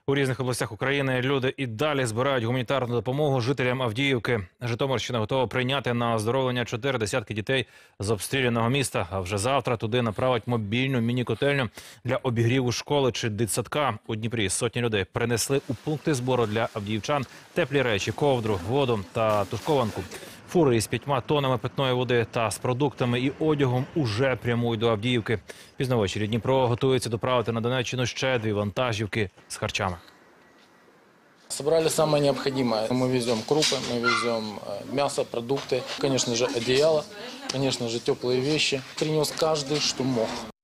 У різних областях України люди і далі збирають гуманітарну допомогу жителям Авдіївки. Житомирщина готова прийняти на оздоровлення 4 десятки дітей з обстріляного міста. А вже завтра туди направить мобільну міні-котельню для обігріву школи чи дитсадка. У Дніпрі сотні людей принесли у пункти збору для авдіївчан теплі речі, ковдру, воду та тушкованку. Фури із 5 тоннами питної води та з продуктами і одягом уже прямують до Авдіївки. Пізно ввечері Дніпро готується доправити на Донеччину ще 2 вантажівки з харчами. Собрали самое необходимое. Мы везем крупы, мы везем мясо, продукты, конечно же, одеяло, конечно же, теплые вещи. Принес каждый, что мог.